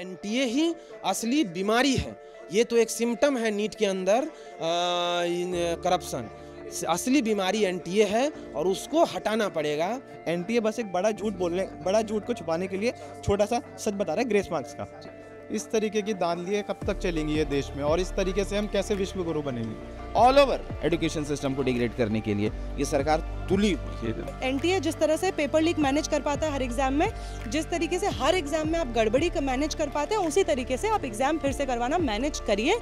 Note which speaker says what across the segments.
Speaker 1: NTA ही असली बीमारी है। ये तो एक सिम्टम है नीट के अंदर करप्शन। असली बीमारी एनटीए है और उसको हटाना पड़ेगा।
Speaker 2: एनटीए बस एक बड़ा झूठ को छुपाने के लिए छोटा सा सच बता रहा है ग्रेस मार्क्स का। इस तरीके की दांधलियाँ कब तक चलेंगी ये देश में, और इस तरीके से हम कैसे विश्व गुरु बनेंगे?
Speaker 3: ऑल ओवर एजुकेशन सिस्टम को डिग्रेड करने के लिए ये सरकार तुली हुई है।
Speaker 4: एनटीए जिस तरह से पेपर लीक मैनेज कर पाता है हर एग्जाम में, जिस तरीके से हर एग्जाम में आप गड़बड़ी मैनेज कर पाते हैं, उसी तरीके से आप एग्जाम फिर से करवाना मैनेज करिए।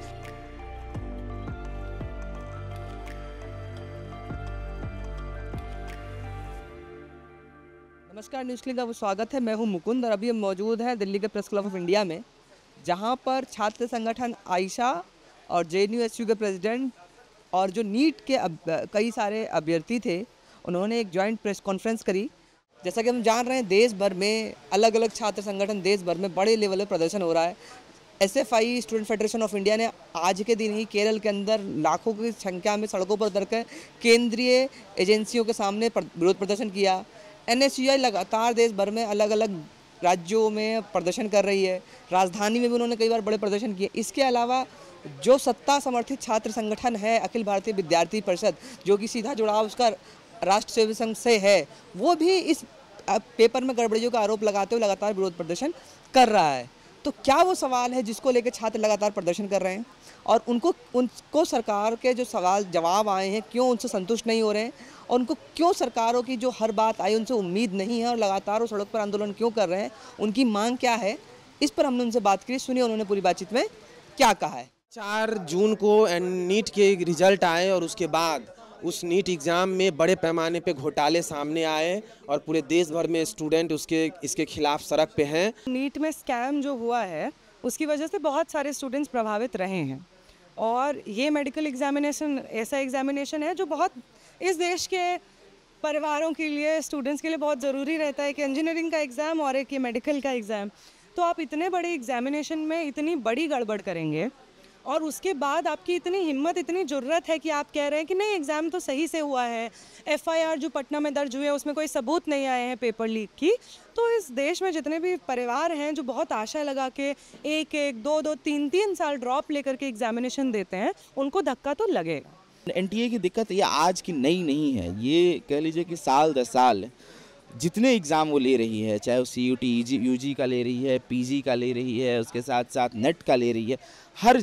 Speaker 4: नमस्कार, न्यूज़ क्लिक का स्वागत है। मैं हूं मुकुंद और अभी हम मौजूद हैं दिल्ली के प्रेस क्लब ऑफ इंडिया में, जहां पर छात्र संगठन आयशा और जेएनयू के प्रेसिडेंट और जो नीट के कई सारे अभ्यर्थी थे, उन्होंने एक जॉइंट प्रेस कॉन्फ्रेंस करी। जैसा कि हम जान रहे हैं, देश भर में अलग अलग छात्र संगठन देश भर में बड़े लेवल पर प्रदर्शन हो रहा है। SFI student federation of India ने आज के दिन ही केरल के अंदर लाखों की संख्या में सड़कों पर उतरकर केंद्रीय एजेंसियों के सामने विरोध प्रदर्शन किया। एनएसयूआई लगातार देश भर में अलग अलग राज्यों में प्रदर्शन कर रही है। राजधानी में भी उन्होंने कई बार बड़े प्रदर्शन किए। इसके अलावा जो सत्ता समर्थित छात्र संगठन है अखिल भारतीय विद्यार्थी परिषद, जो कि सीधा जुड़ाव उसका राष्ट्र सेवी संघ से है, वो भी इस पेपर में गड़बड़ियों का आरोप लगाते हुए लगातार विरोध प्रदर्शन कर रहा है। तो क्या वो सवाल है जिसको लेकर छात्र लगातार प्रदर्शन कर रहे हैं, और उनको सरकार के जो सवाल जवाब आए हैं क्यों उनसे संतुष्ट नहीं हो रहे हैं, और उनको क्यों सरकारों की जो हर बात आई उनसे उम्मीद नहीं है और लगातार वो सड़क पर आंदोलन क्यों कर रहे हैं, उनकी मांग क्या है, इस पर हमने उनसे बात की। सुनिए उन्होंने पूरी बातचीत में क्या कहा है।
Speaker 1: 4 जून को नीट के रिजल्ट आए और उसके बाद उस नीट एग्ज़ाम में बड़े पैमाने पे घोटाले सामने आए और पूरे देश भर में स्टूडेंट इसके खिलाफ सड़क पे हैं।
Speaker 4: नीट में स्कैम जो हुआ है उसकी वजह से बहुत सारे स्टूडेंट्स प्रभावित रहे हैं, और ये मेडिकल एग्जामिनेशन ऐसा एग्जामिनेशन है जो बहुत इस देश के परिवारों के लिए, स्टूडेंट्स के लिए बहुत ज़रूरी रहता है कि इंजीनियरिंग का एग्ज़ाम और एक ये मेडिकल का एग्ज़ाम। तो आप इतने बड़े एग्जामिनेशन में इतनी बड़ी गड़बड़ करेंगे और उसके बाद आपकी इतनी हिम्मत, इतनी ज़रूरत है कि आप कह रहे हैं कि नहीं एग्ज़ाम तो सही से हुआ है, एफआईआर जो पटना में दर्ज हुए उसमें कोई सबूत नहीं आए हैं पेपर लीक की। तो इस देश में जितने भी परिवार हैं जो बहुत आशा लगा के 1-1, 2-2, 3-3 साल ड्रॉप लेकर के एग्जामिनेशन देते हैं, उनको धक्का तो लगेगा।
Speaker 3: एनटीए की दिक्कत ये आज की नई नहीं है, ये कह लीजिए कि साल दर साल जितने एग्ज़ाम वो ले रही है, चाहे वो CUT यूजी का ले रही है, पीजी का ले रही है, उसके साथ साथ नेट का ले रही है, हर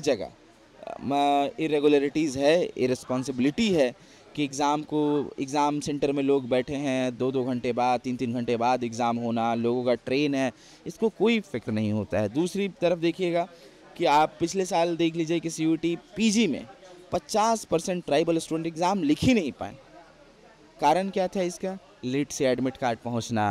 Speaker 3: जगह इरेगुलरिटीज़ है, इरेस्पॉन्सिबिलिटी है कि एग्ज़ाम सेंटर में लोग बैठे हैं 2-2 घंटे बाद, 3-3 घंटे बाद एग्ज़ाम होना, लोगों का ट्रेन है, इसको कोई फिक्र नहीं होता है। दूसरी तरफ देखिएगा कि आप पिछले साल देख लीजिए कि CUT पीजी में 50% ट्राइबल स्टूडेंट एग्ज़ाम लिख ही नहीं पाए। कारण क्या था इसका? लेट से एडमिट कार्ड पहुंचना,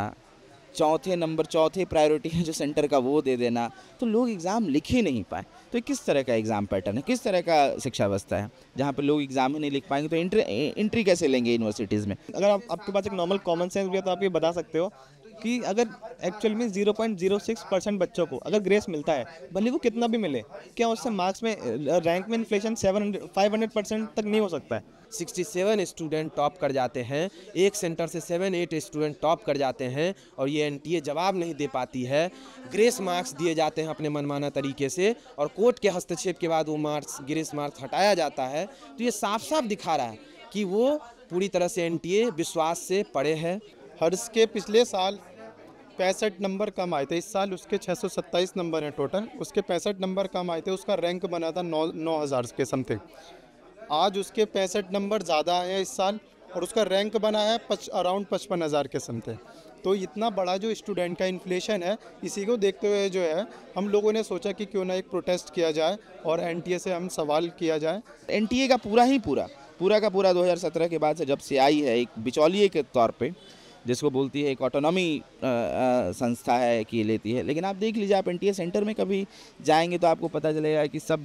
Speaker 3: चौथे प्रायोरिटी है जो सेंटर का वो दे देना, तो लोग एग्ज़ाम लिख ही नहीं पाए। तो ये किस तरह का एग्ज़ाम पैटर्न है, किस तरह का शिक्षा व्यवस्था है जहाँ पे लोग एग्ज़ाम ही नहीं लिख पाएंगे, तो एंट्री कैसे लेंगे यूनिवर्सिटीज़ में?
Speaker 2: अगर आपके पास एक नॉर्मल कॉमन सेंस भी है तो आप ये बता सकते हो कि अगर एक्चुअल में 0.06% बच्चों को अगर ग्रेस मिलता है, भले वो कितना भी मिले, क्या उससे मार्क्स में रैंक में इन्फ्लेशन 500% तक नहीं हो सकता है?
Speaker 1: 67 स्टूडेंट टॉप कर जाते हैं, एक सेंटर से 7-8 स्टूडेंट टॉप कर जाते हैं, और ये एनटीए जवाब नहीं दे पाती है। ग्रेस मार्क्स दिए जाते हैं अपने मनमाना तरीके से, और कोर्ट के हस्तक्षेप के बाद वो ग्रेस मार्क्स हटाया जाता है। तो ये साफ साफ दिखा रहा है कि वो पूरी तरह से एनटीए विश्वास से परे है।
Speaker 2: हर्ष के पिछले साल 65 नंबर कम आए थे, इस साल उसके 627 नंबर हैं टोटल, उसके 65 नंबर कम आए थे, उसका रैंक बना था 9,000 के समथिंग। आज उसके 65 नंबर ज़्यादा आए हैं इस साल, और उसका रैंक बना है अराउंड 55,000 के समथिंग। तो इतना बड़ा जो स्टूडेंट का इन्फ्लेशन है, इसी को देखते हुए जो है हम लोगों ने सोचा कि क्यों ना एक प्रोटेस्ट किया जाए और एनटीए से हम सवाल किया जाए।
Speaker 3: एनटीए का पूरा का पूरा 2017 के बाद से जब से आई है, एक बिचौलिए के तौर पे, जिसको बोलती है एक ऑटोनॉमी संस्था है कि लेती है। लेकिन आप देख लीजिए, आप एनटीए सेंटर में कभी जाएंगे तो आपको पता चलेगा कि सब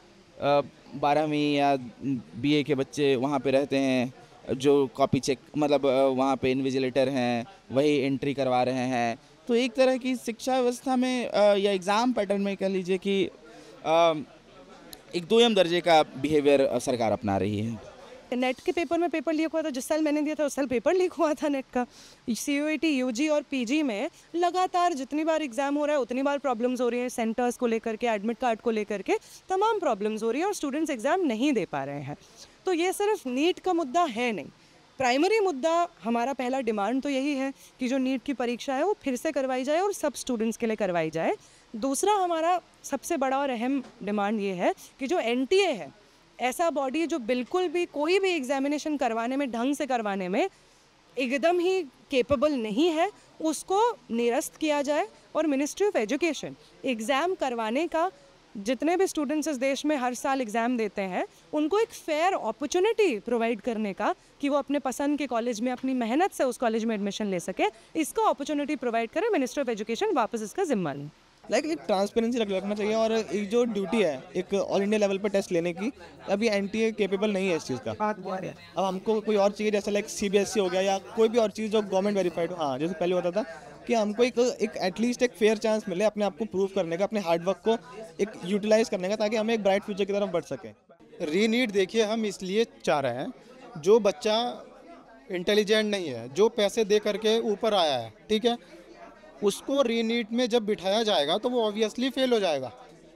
Speaker 3: 12वीं या BA के बच्चे वहाँ पे रहते हैं, जो कॉपी चेक मतलब वहाँ पे इन्विजिलेटर हैं, वही एंट्री करवा रहे हैं। तो एक तरह की शिक्षा व्यवस्था में या एग्ज़ाम पैटर्न में कह लीजिए कि एक दोयम दर्जे का बिहेवियर सरकार अपना रही है।
Speaker 5: नेट के पेपर में पेपर लीक हुआ था, जिस साल मैंने दिया था उस साल पेपर लीक हुआ था नेट का। CUET UG और PG में लगातार जितनी बार एग्ज़ाम हो रहा है उतनी बार प्रॉब्लम्स हो रही हैं, सेंटर्स को लेकर के, एडमिट कार्ड को लेकर के तमाम प्रॉब्लम्स हो रही हैं और स्टूडेंट्स एग्ज़ाम नहीं दे पा रहे हैं। तो ये सिर्फ नीट का मुद्दा है नहीं, प्राइमरी मुद्दा हमारा पहला डिमांड तो यही है कि जो नीट की परीक्षा है वो फिर से करवाई जाए और सब स्टूडेंट्स के लिए करवाई जाए। दूसरा हमारा सबसे बड़ा और अहम डिमांड ये है कि जो NTA है, ऐसा बॉडी जो बिल्कुल भी कोई भी एग्जामिनेशन करवाने में, ढंग से करवाने में एकदम ही केपेबल नहीं है, उसको निरस्त किया जाए और मिनिस्ट्री ऑफ एजुकेशन एग्ज़ाम करवाने का, जितने भी स्टूडेंट्स इस देश में हर साल एग्ज़ाम देते हैं उनको एक फेयर अपॉर्चुनिटी प्रोवाइड करने का कि वो अपने पसंद के कॉलेज में अपनी मेहनत से उस कॉलेज में एडमिशन ले सके, इसका अपॉर्चुनिटी प्रोवाइड करें। मिनिस्ट्री ऑफ एजुकेशन वापस इसका जिम्मा लें।
Speaker 6: एक ट्रांसपेरेंसी रखना चाहिए और एक जो ड्यूटी है एक ऑल इंडिया लेवल पर टेस्ट लेने की, अभी NTA केपेबल नहीं है इस चीज़ का। अब हमको कोई और चाहिए, जैसे CBSE हो गया या कोई भी और चीज़ जो गवर्नमेंट वेरीफाइड हो। हाँ, जैसे पहले होता था कि हमको एक एटलीस्ट एक फेयर चांस मिले अपने आप को प्रूव करने का, अपने हार्डवर्क को एक यूटिलाइज करने का, ताकि हमें एक ब्राइट फ्यूचर की तरफ बढ़ सकें।
Speaker 2: रीनीट देखिए हम इसलिए चाह रहे हैं, जो बच्चा इंटेलिजेंट नहीं है, जो पैसे दे करके ऊपर आया है, ठीक है, उसको रीनीट में जब बिठाया जाएगा तो वो ऑब्वियसली फेल हो जाएगा,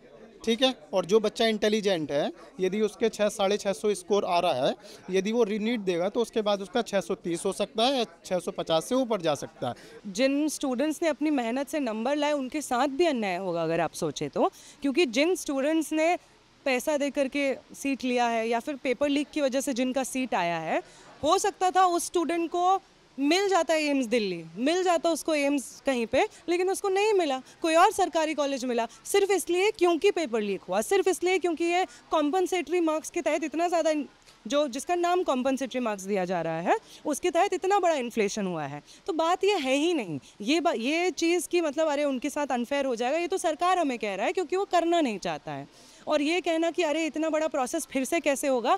Speaker 2: ठीक है। और जो बच्चा इंटेलिजेंट है, यदि उसके 600-650 स्कोर आ रहा है, यदि वो रीनीट देगा तो उसके बाद उसका 630 हो सकता है या 650 से ऊपर जा सकता है।
Speaker 5: जिन स्टूडेंट्स ने अपनी मेहनत से नंबर लाए उनके साथ भी अन्याय होगा अगर आप सोचें तो, क्योंकि जिन स्टूडेंट्स ने पैसा दे करके सीट लिया है या फिर पेपर लीक की वजह से जिनका सीट आया है, हो सकता था उस स्टूडेंट को मिल जाता है एम्स दिल्ली, मिल जाता उसको एम्स कहीं पे, लेकिन उसको नहीं मिला, कोई और सरकारी कॉलेज मिला, सिर्फ इसलिए क्योंकि पेपर लीक हुआ, सिर्फ इसलिए क्योंकि ये कॉम्पनसेटरी मार्क्स के तहत इतना ज़्यादा, जो जिसका नाम कॉम्पनसेटरी मार्क्स दिया जा रहा है, उसके तहत इतना बड़ा इन्फ्लेशन हुआ है। तो बात ये है ही नहीं, ये चीज़ की मतलब अरे उनके साथ अनफेयर हो जाएगा, ये तो सरकार हमें कह रहा है क्योंकि वो करना नहीं चाहता है। और ये कहना कि अरे इतना बड़ा प्रोसेस फिर से कैसे होगा,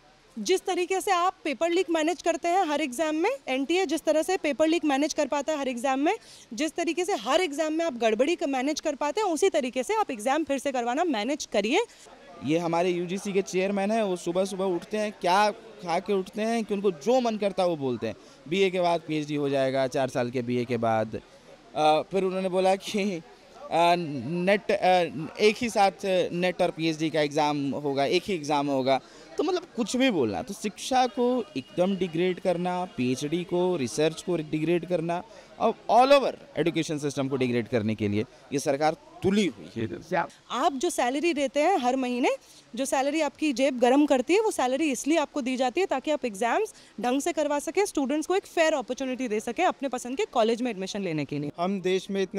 Speaker 5: जिस तरीके से आप पेपर लीक मैनेज करते हैं हर एग्ज़ाम में, NTA जिस तरह से पेपर लीक मैनेज कर पाता है हर एग्ज़ाम में, जिस तरीके से हर एग्ज़ाम में आप गड़बड़ी मैनेज कर पाते हैं, उसी तरीके से आप एग्ज़ाम फिर से करवाना मैनेज करिए।
Speaker 3: ये हमारे UGC के चेयरमैन हैं, वो सुबह सुबह उठते हैं, क्या खा के उठते हैं कि उनको जो मन करता है वो बोलते हैं। BA के बाद PhD हो जाएगा, 4 साल के BA के बाद। फिर उन्होंने बोला कि नेट एक ही साथ नेट और PhD का एग्ज़ाम होगा, एक ही एग्ज़ाम होगा। तो मतलब कुछ भी बोलना, तो शिक्षा को एकदम डिग्रेड करना, PhD को, रिसर्च को डिग्रेड करना और ऑल ओवर एजुकेशन सिस्टम को डिग्रेड करने के लिए ये सरकार तुली हुई है।
Speaker 5: आप जो सैलरी देते हैं हर महीने, जो सैलरी आपकी जेब गर्म करती है, वो सैलरी इसलिए आपको दी जाती है ताकि आप एग्जाम्स ढंग से करवा सकें, स्टूडेंट्स को एक फेयर अपॉर्चुनिटी दे सकें अपने पसंद के कॉलेज में एडमिशन लेने के लिए।
Speaker 2: हम देश में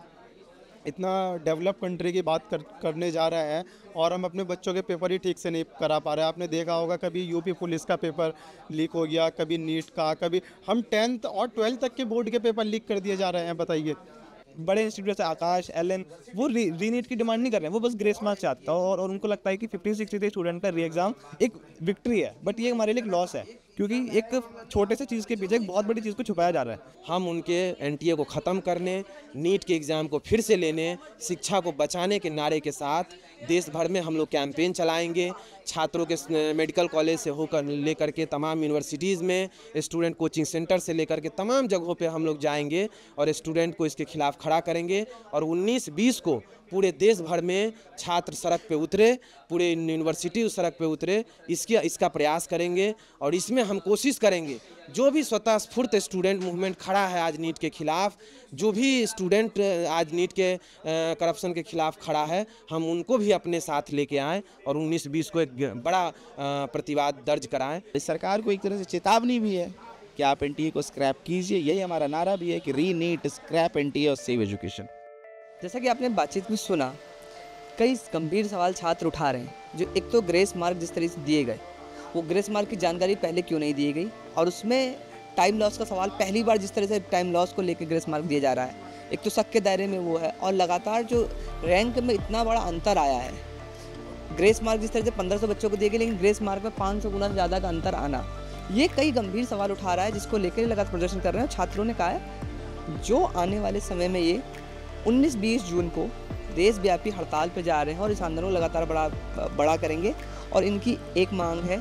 Speaker 2: इतना डेवलप कंट्री की बात करने जा रहे हैं और हम अपने बच्चों के पेपर ही ठीक से नहीं करा पा रहे हैं। आपने देखा होगा कभी यूपी पुलिस का पेपर लीक हो गया, कभी नीट का, कभी हम 10th और 12th तक के बोर्ड के पेपर लीक कर दिए जा रहे हैं। बताइए,
Speaker 6: बड़े इंस्टीट्यूट से आकाश, LN वो रीनीट की डिमांड नहीं कर रहे हैं, वो बस ग्रेस मार्क्स चाहता है और उनको लगता है कि 50-60 स्टूडेंट का री एग्ज़ाम एक विक्ट्री है, बट ये हमारे लिए एक लॉस है क्योंकि एक छोटे से चीज़ के पीछे एक बहुत बड़ी चीज़ को छुपाया जा रहा है।
Speaker 1: हम उनके NTA को ख़त्म करने, नीट के एग्ज़ाम को फिर से लेने, शिक्षा को बचाने के नारे के साथ देश भर में हम लोग कैंपेन चलाएंगे। छात्रों के मेडिकल कॉलेज से होकर लेकर के तमाम यूनिवर्सिटीज़ में, स्टूडेंट कोचिंग सेंटर से लेकर के तमाम जगहों पे हम लोग जाएंगे और स्टूडेंट को इसके खिलाफ खड़ा करेंगे। और 19-20 को पूरे देश भर में छात्र सड़क पे उतरे, पूरे यूनिवर्सिटी उस सड़क पे उतरे, इसका प्रयास करेंगे। और इसमें हम कोशिश करेंगे जो भी स्वतः स्फूर्त स्टूडेंट मूवमेंट खड़ा है आज नीट के खिलाफ, जो भी स्टूडेंट आज नीट के करप्शन के खिलाफ खड़ा है, हम उनको भी अपने साथ लेके आएँ और 19-20 को एक बड़ा प्रतिवाद दर्ज कराएं।
Speaker 3: इस सरकार को एक तरह से चेतावनी भी है कि आप NTA को स्क्रैप कीजिए। यही हमारा नारा भी है कि रीनीट, स्क्रैप NTA और सेव एजुकेशन।
Speaker 4: जैसा कि आपने बातचीत में सुना, कई गंभीर सवाल छात्र उठा रहे हैं। जो एक तो ग्रेस मार्क जिस तरह से दिए गए, वो ग्रेस मार्क की जानकारी पहले क्यों नहीं दी गई, और उसमें टाइम लॉस का सवाल, पहली बार जिस तरह से टाइम लॉस को लेकर ग्रेस मार्क दिया जा रहा है, एक तो शक के दायरे में वो है, और लगातार जो रैंक में इतना बड़ा अंतर आया है। ग्रेस मार्क जिस तरह से 1500 बच्चों को दिए गए, लेकिन ग्रेस मार्क में 500 गुना ज़्यादा का अंतर आना, ये कई गंभीर सवाल उठा रहा है, जिसको लेकर लगातार प्रदर्शन कर रहे हैं। छात्रों ने कहा है जो आने वाले समय में ये 19-20 जून को देशव्यापी हड़ताल पर जा रहे हैं और इस आंदोलन को लगातार बड़ा करेंगे। और इनकी एक मांग है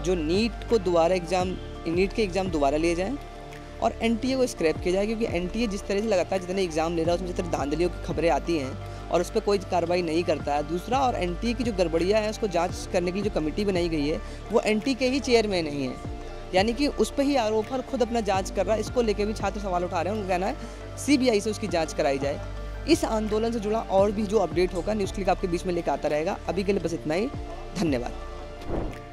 Speaker 4: जो नीट के एग्ज़ाम दोबारा लिए जाएँ और एनटीए को स्क्रैप किया जाए, क्योंकि एनटीए जिस तरह से लगातार जितने एग्ज़ाम ले रहा है उसमें जिस तरह धांधलियों की खबरें आती हैं और उस पर कोई कार्रवाई नहीं करता है। दूसरा, और एनटीए की जो गड़बड़ियाँ हैं उसको जांच करने के लिए जो कमेटी बनाई गई है वो एनटीए के ही चेयरमैन नहीं है, यानी कि उस पर ही आरोप खुद अपना जांच कर रहा है। इसको लेकर भी छात्र सवाल उठा रहे हैं, उनका कहना है सीबीआई से उसकी जाँच कराई जाए। इस आंदोलन से जुड़ा और भी जो अपडेट होगा न्यूज़ क्लिक आपके बीच में लेकर आता रहेगा। अभी के लिए बस इतना ही, धन्यवाद।